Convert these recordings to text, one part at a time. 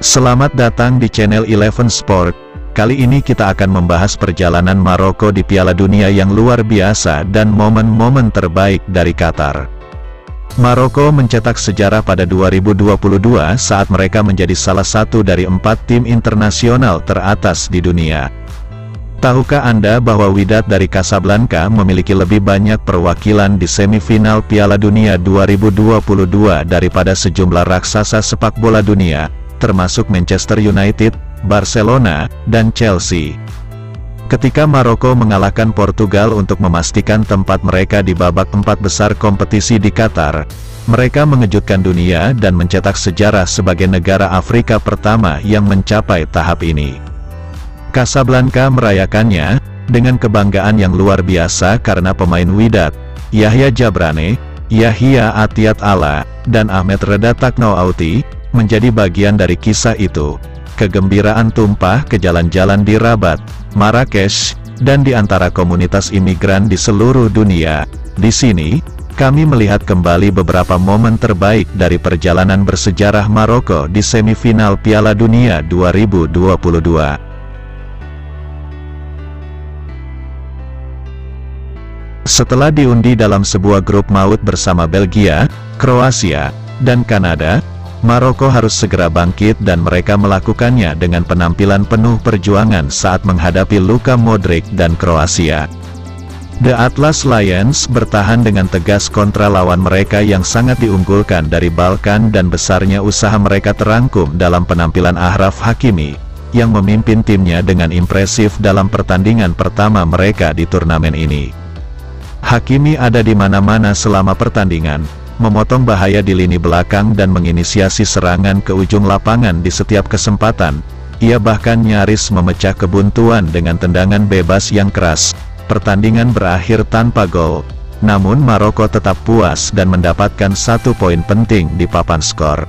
Selamat datang di channel Eleven Sport. Kali ini kita akan membahas perjalanan Maroko di Piala Dunia yang luar biasa dan momen-momen terbaik dari Qatar. Maroko mencetak sejarah pada 2022 saat mereka menjadi salah satu dari 4 tim internasional teratas di dunia. Tahukah Anda bahwa Wydad dari Casablanca memiliki lebih banyak perwakilan di semifinal Piala Dunia 2022 daripada sejumlah raksasa sepak bola dunia, termasuk Manchester United, Barcelona, dan Chelsea. Ketika Maroko mengalahkan Portugal untuk memastikan tempat mereka di babak 4 besar kompetisi di Qatar, mereka mengejutkan dunia dan mencetak sejarah sebagai negara Afrika pertama yang mencapai tahap ini. Casablanca merayakannya dengan kebanggaan yang luar biasa karena pemain Wydad, Yahya Jabrane, Yahya Atiat Allah, dan Ahmed Reda Taknoauti, menjadi bagian dari kisah itu. Kegembiraan tumpah ke jalan-jalan di Rabat, Marrakesh, dan di antara komunitas imigran di seluruh dunia. Di sini, kami melihat kembali beberapa momen terbaik dari perjalanan bersejarah Maroko di semifinal Piala Dunia 2022. Setelah diundi dalam sebuah grup maut bersama Belgia, Kroasia, dan Kanada, Maroko harus segera bangkit dan mereka melakukannya dengan penampilan penuh perjuangan saat menghadapi Luka Modric dan Kroasia. The Atlas Lions bertahan dengan tegas kontra lawan mereka yang sangat diunggulkan dari Balkan dan besarnya usaha mereka terangkum dalam penampilan Achraf Hakimi, yang memimpin timnya dengan impresif dalam pertandingan pertama mereka di turnamen ini. Hakimi ada di mana-mana selama pertandingan, memotong bahaya di lini belakang dan menginisiasi serangan ke ujung lapangan di setiap kesempatan. Ia bahkan nyaris memecah kebuntuan dengan tendangan bebas yang keras. Pertandingan berakhir tanpa gol, namun Maroko tetap puas dan mendapatkan 1 poin penting di papan skor.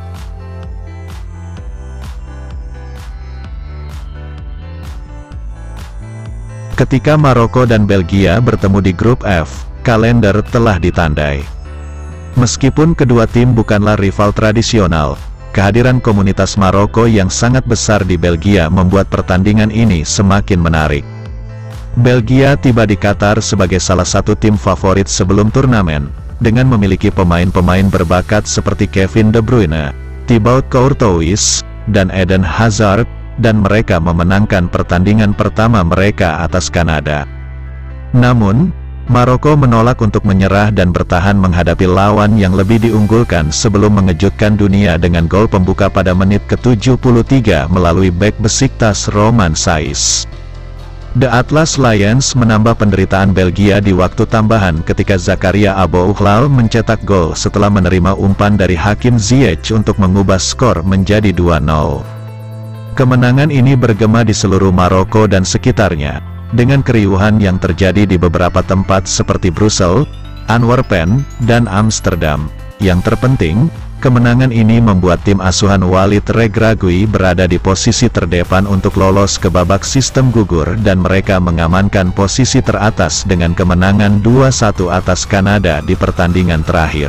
Ketika Maroko dan Belgia bertemu di grup F, kalender telah ditandai. Meskipun kedua tim bukanlah rival tradisional, kehadiran komunitas Maroko yang sangat besar di Belgia membuat pertandingan ini semakin menarik. Belgia tiba di Qatar sebagai salah satu tim favorit sebelum turnamen, dengan memiliki pemain-pemain berbakat seperti Kevin De Bruyne, Thibaut Courtois, dan Eden Hazard, dan mereka memenangkan pertandingan pertama mereka atas Kanada. Namun, Maroko menolak untuk menyerah dan bertahan menghadapi lawan yang lebih diunggulkan sebelum mengejutkan dunia dengan gol pembuka pada menit ke-73 melalui bek Besiktas Romain Saiss. The Atlas Lions menambah penderitaan Belgia di waktu tambahan ketika Zakaria Abouhlal mencetak gol setelah menerima umpan dari Hakim Ziyech untuk mengubah skor menjadi 2-0. Kemenangan ini bergema di seluruh Maroko dan sekitarnya, dengan keriuhan yang terjadi di beberapa tempat seperti Brussels, Antwerpen, dan Amsterdam. Yang terpenting, kemenangan ini membuat tim asuhan Walid Regragui berada di posisi terdepan untuk lolos ke babak sistem gugur dan mereka mengamankan posisi teratas dengan kemenangan 2-1 atas Kanada di pertandingan terakhir.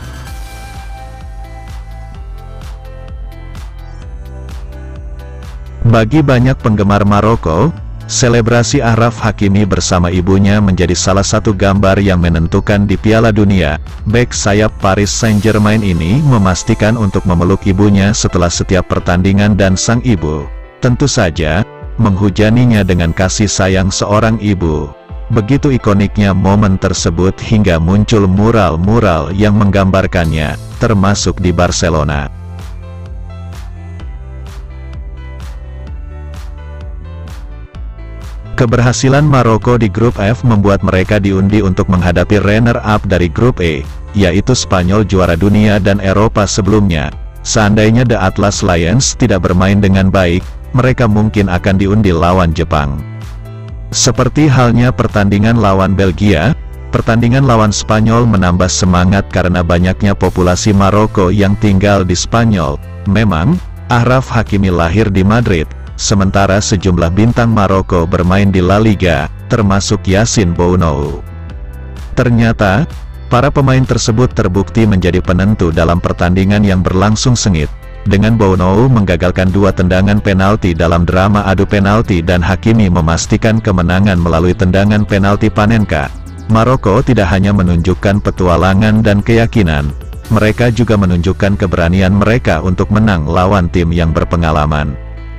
Bagi banyak penggemar Maroko, selebrasi Achraf Hakimi bersama ibunya menjadi salah satu gambar yang menentukan di Piala Dunia. Bek sayap Paris Saint-Germain ini memastikan untuk memeluk ibunya setelah setiap pertandingan dan sang ibu, tentu saja, menghujaninya dengan kasih sayang seorang ibu. Begitu ikoniknya momen tersebut hingga muncul mural-mural yang menggambarkannya, termasuk di Barcelona. Keberhasilan Maroko di grup F membuat mereka diundi untuk menghadapi runner-up dari grup E, yaitu Spanyol juara dunia dan Eropa sebelumnya. Seandainya The Atlas Lions tidak bermain dengan baik, mereka mungkin akan diundi lawan Jepang. Seperti halnya pertandingan lawan Belgia, pertandingan lawan Spanyol menambah semangat karena banyaknya populasi Maroko yang tinggal di Spanyol. Memang, Achraf Hakimi lahir di Madrid, sementara sejumlah bintang Maroko bermain di La Liga, termasuk Yassine Bounou. Ternyata, para pemain tersebut terbukti menjadi penentu dalam pertandingan yang berlangsung sengit. dengan Bono menggagalkan 2 tendangan penalti dalam drama adu penalti dan Hakimi memastikan kemenangan melalui tendangan penalti Panenka. Maroko tidak hanya menunjukkan petualangan dan keyakinan, mereka juga menunjukkan keberanian mereka untuk menang lawan tim yang berpengalaman.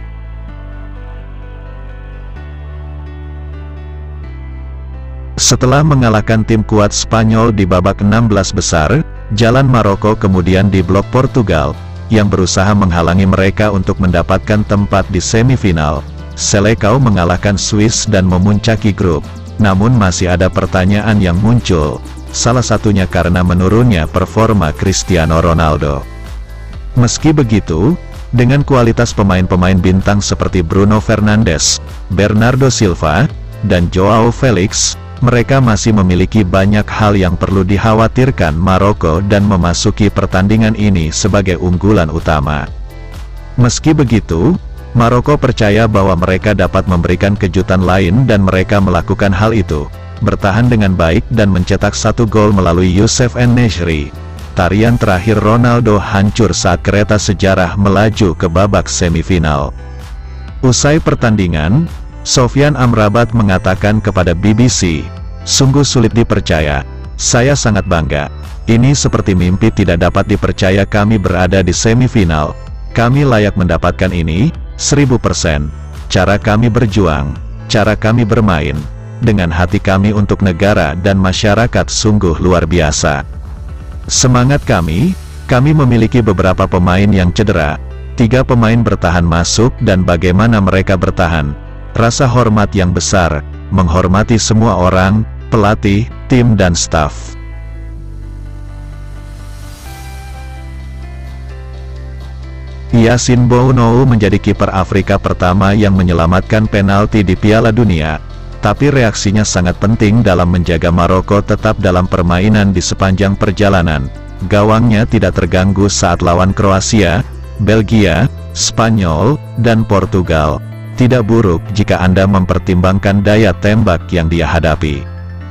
Setelah mengalahkan tim kuat Spanyol di babak 16 besar, jalan Maroko kemudian diblok Portugal, yang berusaha menghalangi mereka untuk mendapatkan tempat di semifinal. Seleção mengalahkan Swiss dan memuncaki grup. Namun masih ada pertanyaan yang muncul, salah satunya karena menurunnya performa Cristiano Ronaldo. Meski begitu, dengan kualitas pemain-pemain bintang seperti Bruno Fernandes, Bernardo Silva, dan Joao Felix, mereka masih memiliki banyak hal yang perlu dikhawatirkan Maroko dan memasuki pertandingan ini sebagai unggulan utama. Meski begitu, Maroko percaya bahwa mereka dapat memberikan kejutan lain dan mereka melakukan hal itu, bertahan dengan baik dan mencetak 1 gol melalui Youssef En-Nesyri. Tarian terakhir Ronaldo hancur saat kereta sejarah melaju ke babak semifinal. Usai pertandingan, Sofyan Amrabat mengatakan kepada BBC, "Sungguh sulit dipercaya, saya sangat bangga. Ini seperti mimpi tidak dapat dipercaya kami berada di semifinal. Kami layak mendapatkan ini, 1000%. Cara kami berjuang, cara kami bermain, dengan hati kami untuk negara dan masyarakat sungguh luar biasa. Semangat kami memiliki beberapa pemain yang cedera, 3 pemain bertahan masuk dan bagaimana mereka bertahan. Rasa hormat yang besar, menghormati semua orang, pelatih, tim dan staf." Yassine Bounou menjadi kiper Afrika pertama yang menyelamatkan penalti di Piala Dunia, tapi reaksinya sangat penting dalam menjaga Maroko tetap dalam permainan di sepanjang perjalanan. Gawangnya tidak terganggu saat lawan Kroasia, Belgia, Spanyol, dan Portugal. Tidak buruk jika Anda mempertimbangkan daya tembak yang dia hadapi.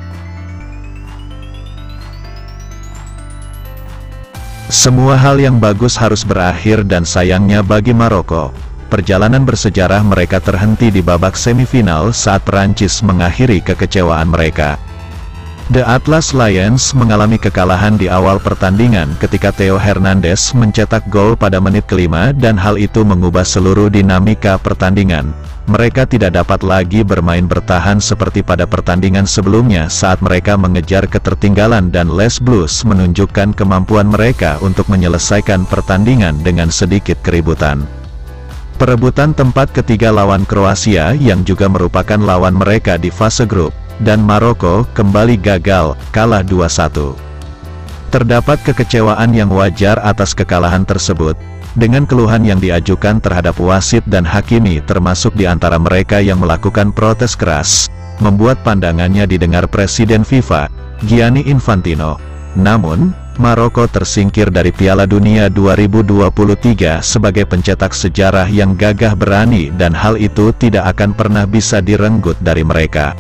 Semua hal yang bagus harus berakhir dan sayangnya bagi Maroko, perjalanan bersejarah mereka terhenti di babak semifinal saat Perancis mengakhiri kekecewaan mereka. The Atlas Lions mengalami kekalahan di awal pertandingan ketika Theo Hernandez mencetak gol pada menit ke-5 dan hal itu mengubah seluruh dinamika pertandingan. Mereka tidak dapat lagi bermain bertahan seperti pada pertandingan sebelumnya saat mereka mengejar ketertinggalan dan Les Blues menunjukkan kemampuan mereka untuk menyelesaikan pertandingan dengan sedikit keributan. Perebutan tempat ketiga lawan Kroasia yang juga merupakan lawan mereka di fase grup, dan Maroko kembali gagal, kalah 2-1. Terdapat kekecewaan yang wajar atas kekalahan tersebut, dengan keluhan yang diajukan terhadap wasit dan Hakimi termasuk di antara mereka yang melakukan protes keras, membuat pandangannya didengar Presiden FIFA, Gianni Infantino. Namun, Maroko tersingkir dari Piala Dunia 2023 sebagai pencetak sejarah yang gagah berani dan hal itu tidak akan pernah bisa direnggut dari mereka.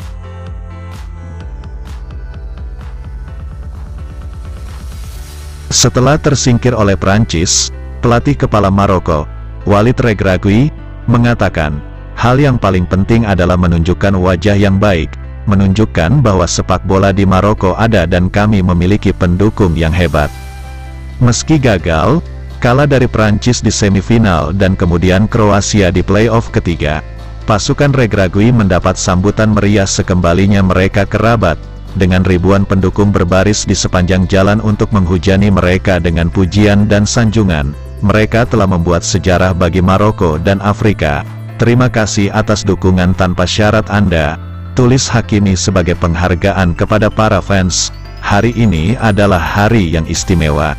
Setelah tersingkir oleh Prancis, pelatih kepala Maroko, Walid Regragui, mengatakan, hal yang paling penting adalah menunjukkan wajah yang baik, menunjukkan bahwa sepak bola di Maroko ada dan kami memiliki pendukung yang hebat. Meski gagal, kalah dari Prancis di semifinal dan kemudian Kroasia di playoff ketiga, pasukan Regragui mendapat sambutan meriah sekembalinya mereka ke Rabat, dengan ribuan pendukung berbaris di sepanjang jalan untuk menghujani mereka dengan pujian dan sanjungan. Mereka telah membuat sejarah bagi Maroko dan Afrika. Terima kasih atas dukungan tanpa syarat Anda, tulis Hakimi sebagai penghargaan kepada para fans. Hari ini adalah hari yang istimewa.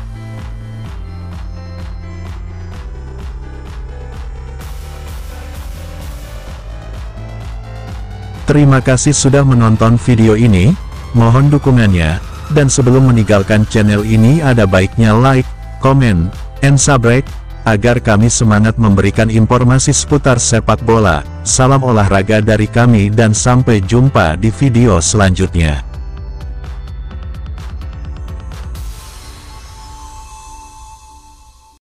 Terima kasih sudah menonton video ini, mohon dukungannya, dan sebelum meninggalkan channel ini ada baiknya like, komen, and subscribe, agar kami semangat memberikan informasi seputar sepak bola. Salam olahraga dari kami dan sampai jumpa di video selanjutnya.